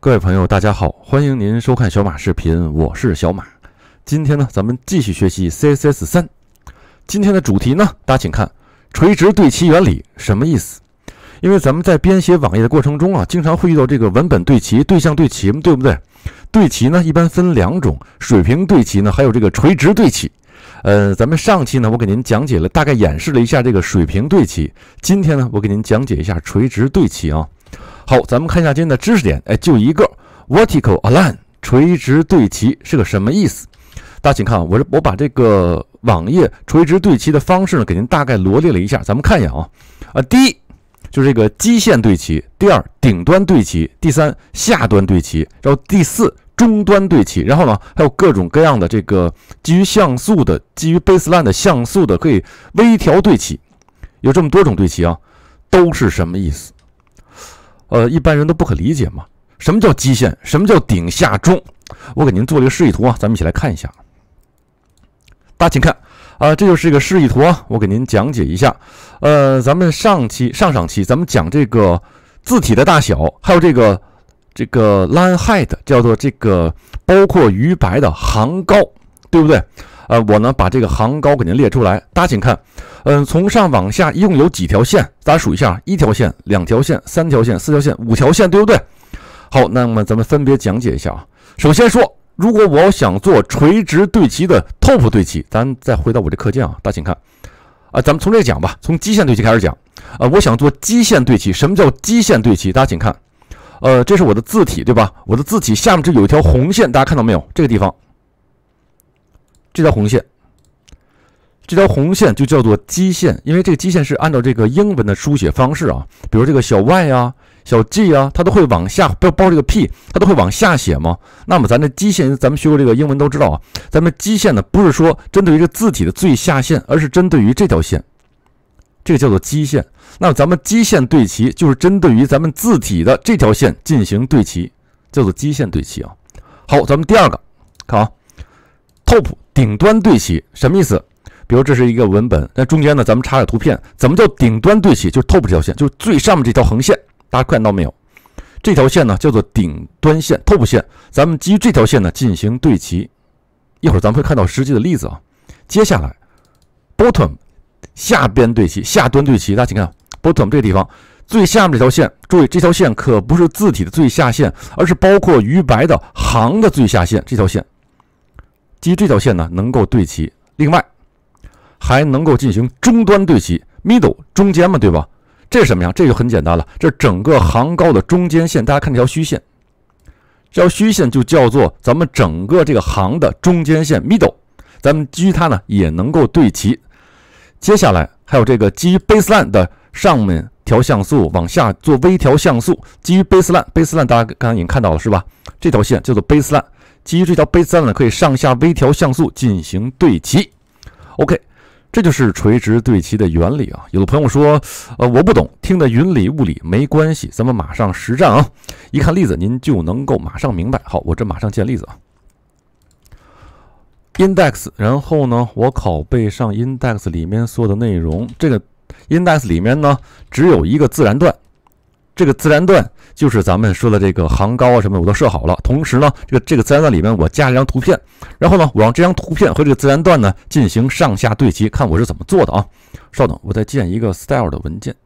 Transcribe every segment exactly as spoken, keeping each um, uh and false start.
各位朋友，大家好，欢迎您收看小马视频，我是小马。今天呢，咱们继续学习 C S S 三。今天的主题呢，大家请看垂直对齐原理什么意思？因为咱们在编写网页的过程中啊，经常会遇到这个文本对齐、对象对齐，对不对？对齐呢，一般分两种，水平对齐呢，还有这个垂直对齐。呃，咱们上期呢，我给您讲解了，大概演示了一下这个水平对齐。今天呢，我给您讲解一下垂直对齐啊。好，咱们看一下今天的知识点，哎，就一个 vertical align 垂直对齐是个什么意思？大家请看啊，我我把这个网页垂直对齐的方式呢，给您大概罗列了一下，咱们看一眼啊。啊，第一就是这个基线对齐，第二顶端对齐，第三下端对齐，然后第四终端对齐，然后呢还有各种各样的这个基于像素的、基于 baseline 的像素的可以微调对齐，有这么多种对齐啊，都是什么意思？呃，一般人都不可理解嘛。什么叫基线？什么叫顶下中？我给您做了一个示意图啊，咱们一起来看一下。大家请看啊、呃，这就是一个示意图啊，我给您讲解一下。呃，咱们上期、上上期咱们讲这个字体的大小，还有这个这个 line height， 叫做这个包括余白的行高，对不对？呃，我呢把这个行高给您列出来，大家请看。嗯、呃，从上往下一共有几条线？大家数一下，一条线、两条线、三条线、四条线、五条线，对不对？好，那么咱们分别讲解一下啊。首先说，如果我想做垂直对齐的 top 对齐，咱再回到我这课件啊，大家请看啊，咱们从这个讲吧，从基线对齐开始讲。呃，我想做基线对齐，什么叫基线对齐？大家请看，呃，这是我的字体，对吧？我的字体下面这有一条红线，大家看到没有？这个地方，这条红线。这条红线就叫做基线，因为这个基线是按照这个英文的书写方式啊，比如这个小 y 啊、小 g 啊，它都会往下，包包这个 p， 它都会往下写嘛。那么咱的基线，咱们学过这个英文都知道啊，咱们基线呢不是说针对于这个字体的最下线，而是针对于这条线，这个叫做基线。那么咱们基线对齐就是针对于咱们字体的这条线进行对齐，叫做基线对齐啊。好，咱们第二个看啊 ，top 顶端对齐什么意思？比如这是一个文本，那中间呢，咱们插个图片。怎么叫顶端对齐？就是 top 这条线，就是最上面这条横线。大家看到没有？这条线呢叫做顶端线 ，top 线。咱们基于这条线呢进行对齐。一会儿咱们会看到实际的例子啊。接下来 ，bottom 下边对齐，下端对齐。大家请看 bottom 这个地方，最下面这条线，注意这条线可不是字体的最下线，而是包括余白的行的最下线。这条线，基于这条线呢能够对齐。另外，还能够进行终端对齐 ，middle 中间嘛，对吧？这是什么呀？这就很简单了，这整个行高的中间线，大家看这条虚线，这条虚线就叫做咱们整个这个行的中间线 middle， 咱们基于它呢也能够对齐。接下来还有这个基于 baseline 的上面调像素，往下做微调像素，基于 baseline baseline 大家刚刚已经看到了是吧？这条线叫做 baseline， 基于这条 baseline 呢可以上下微调像素进行对齐。OK。这就是垂直对齐的原理啊！有的朋友说，呃，我不懂，听得云里雾里，没关系，咱们马上实战啊！一看例子，您就能够马上明白。好，我这马上见例子啊。index， 然后呢，我拷贝上 index 里面所有的内容。这个 index 里面呢，只有一个自然段，这个自然段就是咱们说的这个行高啊什么的我都设好了。同时呢，这个这个自然段里面我加了一张图片，然后呢，我让这张图片和这个自然段呢进行上下对齐，看我是怎么做的啊。稍等，我再建一个 style 的文件。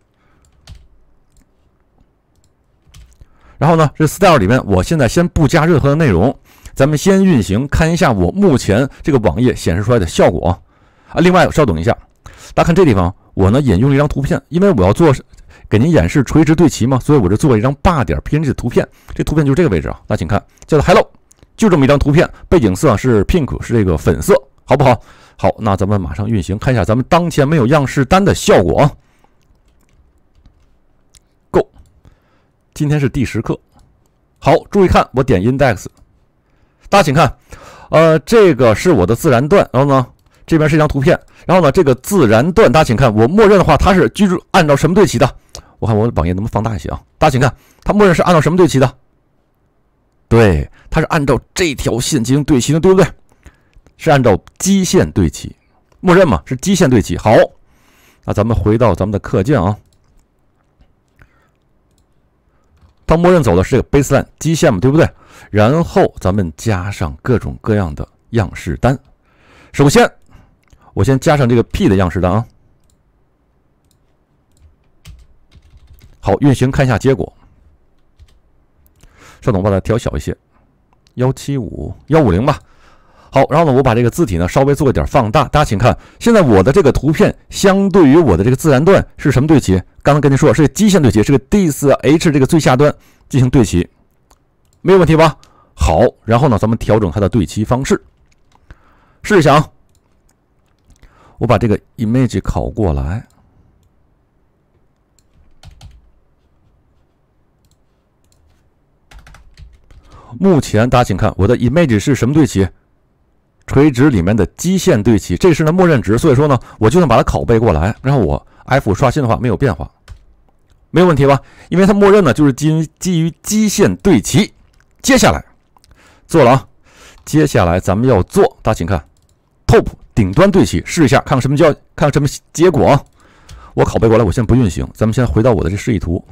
然后呢，这 style 里面我现在先不加任何的内容，咱们先运行看一下我目前这个网页显示出来的效果啊。啊，另外稍等一下，大家看这地方，我呢引用了一张图片，因为我要做给您演示垂直对齐嘛，所以我就做了一张八点 P N G 的图片。这图片就是这个位置啊，大家请看，叫做 Hello， 就这么一张图片，背景色是 pink， 是这个粉色，好不好？好，那咱们马上运行，看一下咱们当前没有样式单的效果啊。Go， 今天是第十课。好，注意看，我点 index， 大家请看，呃，这个是我的自然段，然后呢，这边是一张图片，然后呢，这个自然段，大家请看，我默认的话，它是居住按照什么对齐的？我看我网页能不能放大一些啊？大家请看，它默认是按照什么对齐的？对，它是按照这条线进行对齐的，对不对？是按照基线对齐，默认嘛，是基线对齐。好，那咱们回到咱们的课件啊。 它默认走的是这个 baseline 基线嘛，对不对？然后咱们加上各种各样的样式单。首先，我先加上这个 P 的样式单啊。好，运行看一下结果。稍等，我把它调小一些，一七五一五零吧。好，然后呢，我把这个字体呢稍微做一点放大，大家请看，现在我的这个图片相对于我的这个自然段是什么对齐？刚才跟您说是基线对齐，是个 D 四 H 这个最下端进行对齐，没有问题吧？好，然后呢，咱们调整它的对齐方式，试一下啊。我把这个 image 拷过来，目前大家请看，我的 image 是什么对齐？垂直里面的基线对齐，这是呢默认值，所以说呢，我就算把它拷贝过来，然后我 F 刷新的话没有变化，没有问题吧？因为它默认呢就是基于基于基线对齐。接下来做了啊，接下来咱们要做，大家请看 ，top 顶端对齐，试一下，看看什么叫看看什么结果啊？我拷贝过来，我先不运行，咱们先回到我的这示意图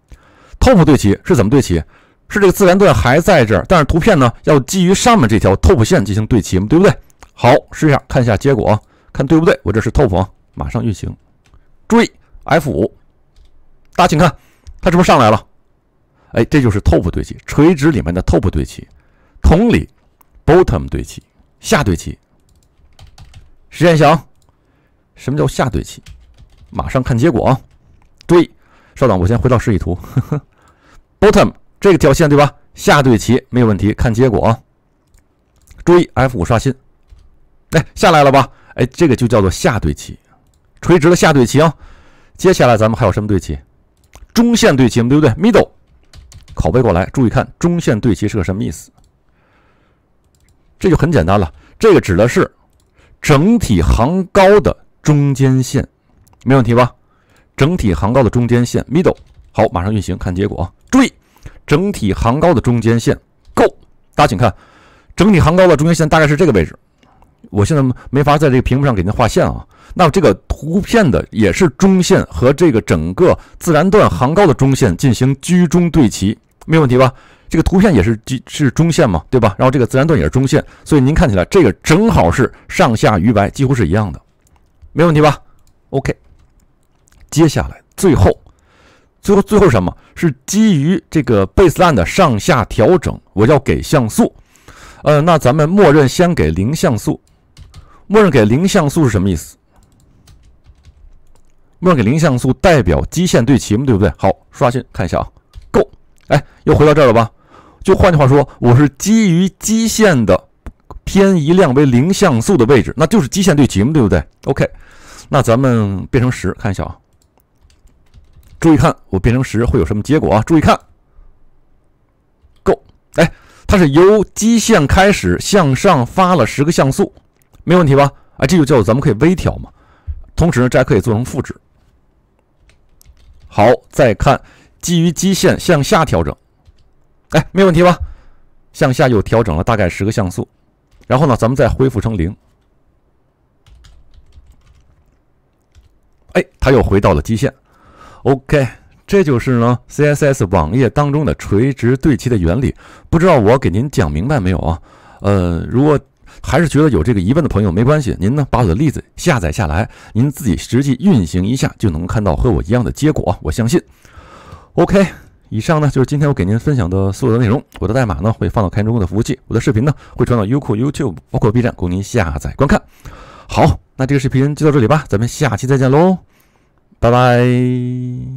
，top 对齐是怎么对齐？是这个自然段还在这儿，但是图片呢要基于上面这条 top 线进行对齐，对不对？好，试一下看一下结果啊，看对不对？我这是 top 啊，马上运行。注意 F 五， 大家请看，它是不是上来了？哎，这就是 top 对齐，垂直里面的 top 对齐。同理 ，bottom 对齐，下对齐。实验一下啊，什么叫下对齐？马上看结果啊。注意，稍等，我先回到示意图。呵呵 bottom。这个条线对吧？下对齐没有问题，看结果啊。注意 F 五 刷新，哎，下来了吧？哎，这个就叫做下对齐，垂直的下对齐啊。接下来咱们还有什么对齐？中线对齐，对不对 ？Middle， 拷贝过来，注意看中线对齐是个什么意思？这就很简单了，这个指的是整体行高的中间线，没问题吧？整体行高的中间线 Middle， 好，马上运行看结果啊。注意。整体行高的中间线够，大家请看，整体行高的中间线大概是这个位置。我现在没法在这个屏幕上给您画线啊。那这个图片的也是中线和这个整个自然段行高的中线进行居中对齐，没有问题吧？这个图片也是是中线嘛，对吧？然后这个自然段也是中线，所以您看起来这个正好是上下余白，几乎是一样的，没问题吧 ？OK， 接下来最后。最后，最后什么是基于这个 baseline 的上下调整？我要给像素，呃，那咱们默认先给零像素。默认给零像素是什么意思？默认给零像素代表基线对齐嘛，对不对？好，刷新看一下啊，够，哎，又回到这儿了吧？就换句话说，我是基于基线的偏移量为零像素的位置，那就是基线对齐嘛，对不对 ？OK， 那咱们变成十，看一下啊。注意看，我变成十会有什么结果啊？注意看，够，哎，它是由基线开始向上发了十个像素，没问题吧？哎，这就叫做咱们可以微调嘛。同时呢，这还可以做成复制。好，再看基于基线向下调整，哎，没问题吧？向下又调整了大概十个像素，然后呢，咱们再恢复成零，哎，它又回到了基线。OK， 这就是呢 C S S 网页当中的垂直对齐的原理，不知道我给您讲明白没有啊？呃，如果还是觉得有这个疑问的朋友，没关系，您呢把我的例子下载下来，您自己实际运行一下，就能看到和我一样的结果，我相信。OK， 以上呢就是今天我给您分享的所有的内容，我的代码呢会放到开源中国的服务器，我的视频呢会传到优酷、YouTube， 包括 B 站，供您下载观看。好，那这个视频就到这里吧，咱们下期再见喽。拜拜。